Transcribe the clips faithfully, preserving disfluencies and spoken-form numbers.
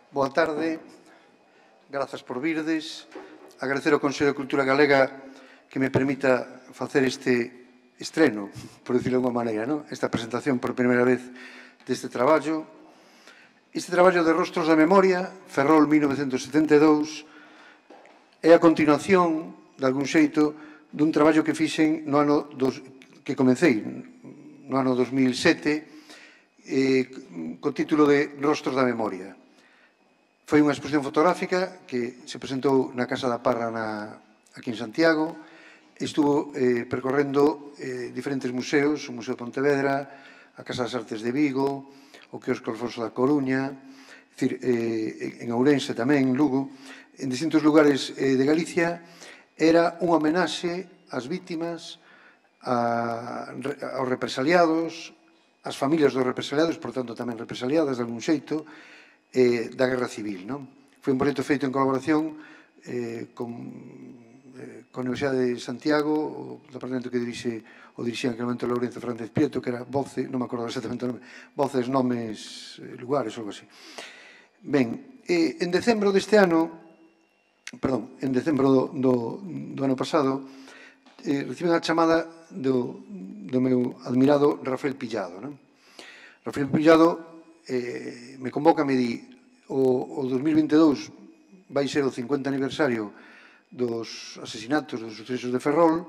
Boa tarde, grazas por virdes. Agradecer ao Consello de Cultura Galega que me permita facer este estreno, por decirlo de alguma maneira, non? Esta presentación por primeira vez deste traballo. Este traballo de Rostros da Memoria, Ferrol mil novecentos setenta e dous, é a continuación, de algún xeito, dun traballo que fixen no ano dos, que comecei no ano dos mil sete, eh, co título de Rostros da Memoria. Foi unha exposición fotográfica que se presentou na Casa da Parra na, aquí en Santiago. Estuvo eh, percorrendo eh, diferentes museos, o Museo de Pontevedra, a Casa das Artes de Vigo, o Quiosco Alfonso da Coruña, decir, eh, en Ourense tamén, en Lugo, en distintos lugares eh, de Galicia. Era unha homenaxe ás vítimas, a, aos represaliados, ás familias dos represaliados, por tanto tamén represaliadas de algún xeito, eh, da Guerra Civil. Non? Foi un proxecto feito en colaboración eh, con, eh, con a Universidade de Santiago, o departamento que dirixe, o dirixía en aquel momento Lourenzo Fernández Prieto, que era Voce, non me acordo exactamente o nome, Voces, Nomes, eh, Lugares, ou algo así. Ben, eh, en decembro deste ano, perdón, en decembro do, do, do ano pasado, eh, reciben a chamada do, do meu admirado Rafael Pillado. Non? Rafael Pillado eh, me convoca e me di o, o dos mil vinte e dous vai ser o cincuenta aniversario dos asesinatos, dos sucesos de Ferrol.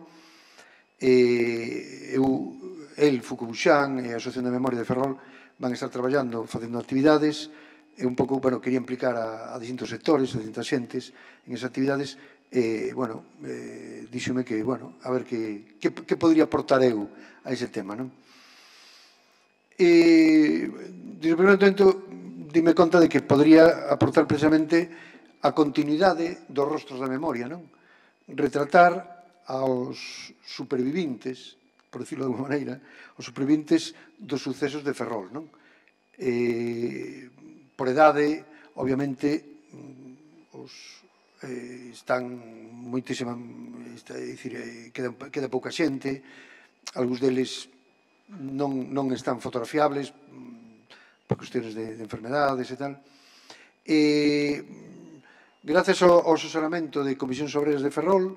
E eu, el, Foucault Buxán e a Asociación de Memoria de Ferrol van estar traballando, facendo actividades, e un pouco, bueno, quería implicar a, a distintos sectores, a distintas xentes en esas actividades, e, bueno, eh, díxome que, bueno, a ver que, que, que podría aportar eu a ese tema, non? E, desde o primeiro momento, dime conta de que podría aportar precisamente a continuidade dos Rostros da Memoria, non? Retratar aos supervivintes, por decirlo de alguma maneira, os supervivintes dos sucesos de Ferrol, non? Eh, por edade, obviamente, os eh, están moitísima, está, é dicir, eh, queda, queda pouca xente, algúns deles non, non están fotografiables por cuestiones de, de enfermedades e tal. E, gracias ao, ao asesoramento de Comisións Obreras de Ferrol,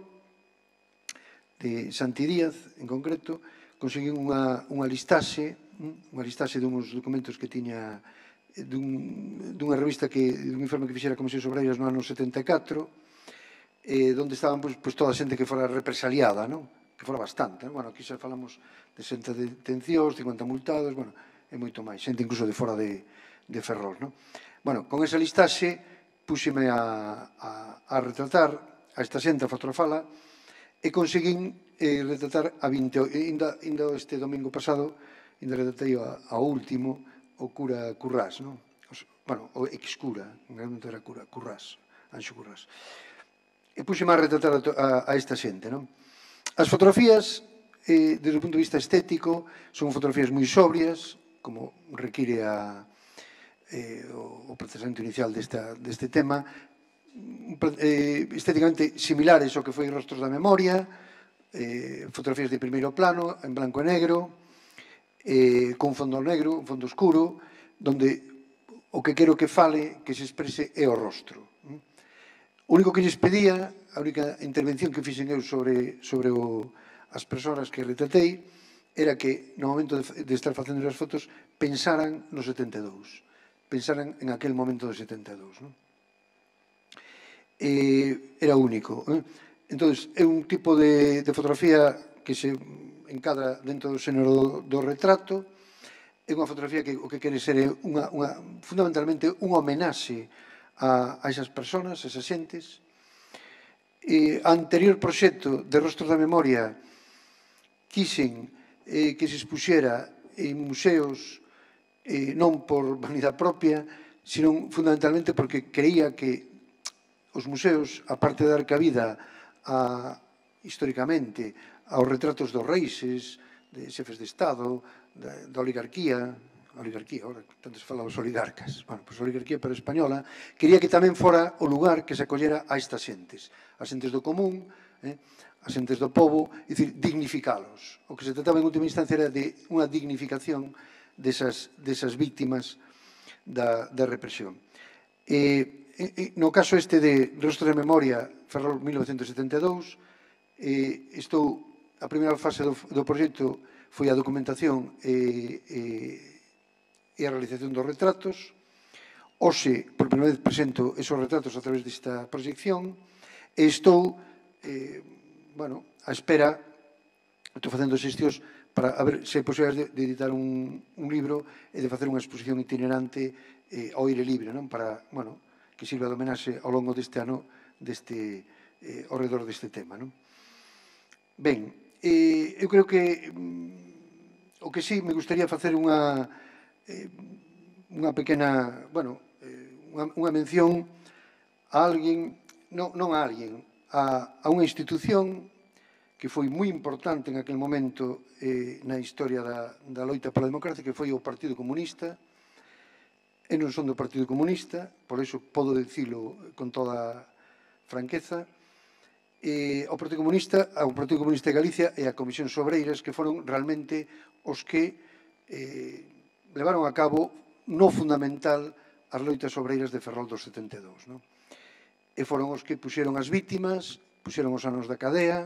de Santi Díaz, en concreto, conseguín unha, unha listaxe, unha listaxe dunhos documentos que tiña dun, dunha revista, que, dun informe que fixera Comisións Obreiras no ano setenta e catro, eh, onde estaban pues, pues, toda a xente que fora represaliada, non? Que fora bastante. Non? Bueno, aquí xa falamos de sesenta detencións, cincuenta multados, bueno, e moito máis, xente incluso de fora de, de Ferrol. Non? Bueno, con esa listaxe púxeme a, a, a retratar a esta xente, a fotografala, e conseguín eh, retratar a vinte, ainda, ainda este domingo pasado, ainda retratei a, a último, o cura Currás, non? Os, bueno, o ex-cura, realmente era cura, Currás, Anxo Currás. E púxeme a retratar a, a, a esta xente, non? As fotografías, eh, desde o punto de vista estético, son fotografías moi sobrias, como require a, eh, o, o procesamento inicial desta, deste tema, eh, estéticamente similares ao que foi Rostros da Memoria, eh, fotografías de primeiro plano, en blanco e negro, eh, con fondo negro, un fondo oscuro, donde o que quero que fale, que se exprese, é o rostro. O único que lles pedía, a única intervención que fixen eu sobre, sobre o, as persoas que retratei, era que no momento de, de estar facendo as fotos pensaran no setenta e dous, pensaran en aquel momento do setenta e dous. Non? E era único. Eh? Entón, é un tipo de, de fotografía que se encadra dentro do xénero do, do retrato. É unha fotografía que o que quere ser é unha, unha, fundamentalmente unha homenaxe a, a esas persoas, a esas xentes. E a anterior proxecto de Rostros da Memoria quixen eh, que se expuxera en museos eh, non por vanidade propia, sino fundamentalmente porque creía que os museos, aparte de dar cabida a, históricamente aos retratos dos reixes, de xefes de Estado, da, da oligarquía, oligarquía, ahora tanto se fala dos oligarcas, bueno, pois a oligarquía pero española, quería que tamén fora o lugar que se acollera a estas xentes, as xentes do común, eh, as xentes do pobo, é dicir, dignificalos. O que se trataba en última instancia era de unha dignificación desas, desas víctimas da, da represión. E, e, no caso este de Rostros de Memoria, Ferrol mil novecentos e setenta e dous, e, estou, a primeira fase do, do proxecto foi a documentación e, e, e a realización dos retratos. Hoxe, por primeira vez, presento esos retratos a través desta proxección e estou, eh, bueno, a espera, estou facendo xestións para a ver se hai posibilidades de, de editar un, un libro e de facer unha exposición itinerante eh, ao aire libre, non? Para, bueno, que sirva de homenaxe ao longo deste ano deste, eh, ao redor deste tema, non? Ben, eh, eu creo que mm, o que sí me gustaría facer unha eh, unha pequena, bueno, eh, unha, unha mención a alguén, non, non a alguén, a, a unha institución que foi moi importante en aquel momento eh, na historia da, da loita pola democracia, que foi o Partido Comunista. E non son do Partido Comunista, por iso podo dicilo con toda franqueza. E o Partido Comunista, o Partido Comunista de Galicia e a Comisión Sobreiras, que foron realmente os que eh, levaron a cabo no fundamental as loitas obreiras de Ferrol dos setenta e dous. Non? E foron os que puxeron as vítimas, puxeron os anos da cadea,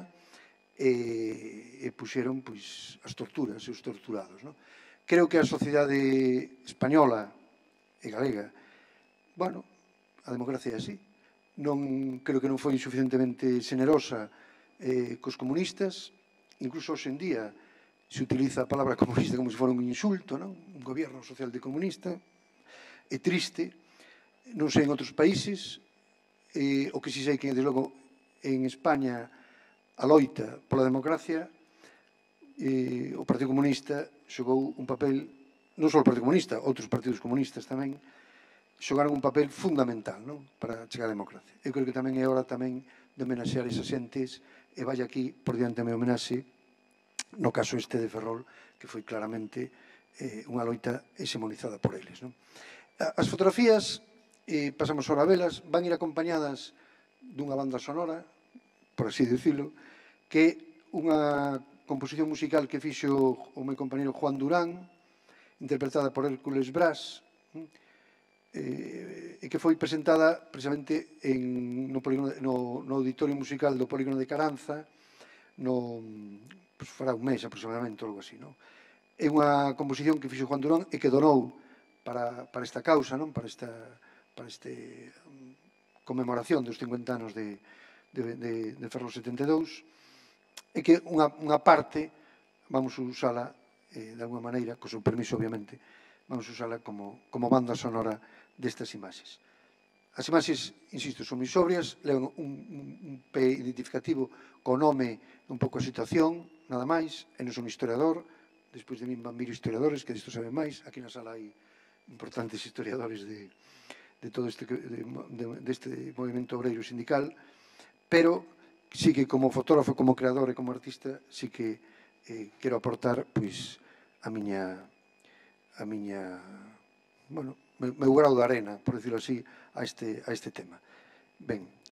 e, e puxeron pois, as torturas e os torturados. Non? Creo que a sociedade española e galega, bueno, a democracia é así. Non, creo que non foi suficientemente generosa eh, cos comunistas, incluso hoxe en día se utiliza a palabra comunista como se fora un insulto, non? Un gobierno social de comunista, é triste, non sei en outros países, eh, o que si sei que, desde logo, en España, a loita pola democracia, eh, o Partido Comunista xogou un papel, non só o Partido Comunista, outros partidos comunistas tamén, xogaron un papel fundamental, non? Para chegar á democracia. Eu creo que tamén é hora tamén de homenaxear esas xentes e vai aquí por diante a meu homenaxe no caso este de Ferrol, que foi claramente eh, unha loita hegemonizada por eles. Non? As fotografías, eh, pasamos ahora a velas, van ir acompañadas dunha banda sonora, por así decirlo, que é unha composición musical que fixo o meu compañero Juan Durán, interpretada por Hércules Brás, eh, e que foi presentada precisamente en, no, polígono, no, no auditorio musical do Polígono de Caranza, no, pues, fará un mes aproximadamente, algo así. Non? É unha composición que fixo Juan Durán e que donou para, para esta causa, non? Para esta para este um, conmemoración dos cincuenta anos de, de, de, de Ferrol setenta e dous, e que unha, unha parte vamos a usala eh, de alguma maneira, co seu permiso obviamente, vamos a usala como, como banda sonora destas imaxes. As imaxes, insisto, son moi sobrias, levan un, un, un P identificativo co nome un pouco a situación, nada máis, e non son historiador, despois de min van vir historiadores que disto saben máis, aquí na sala hai importantes historiadores de, de todo este, de, de, deste movimento obreiro sindical, pero sí que como fotógrafo, como creador e como artista, sí que eh, quero aportar pois, a miña, a miña, bueno, meu grau de arena, por decirlo así, a este, a este tema. Ben,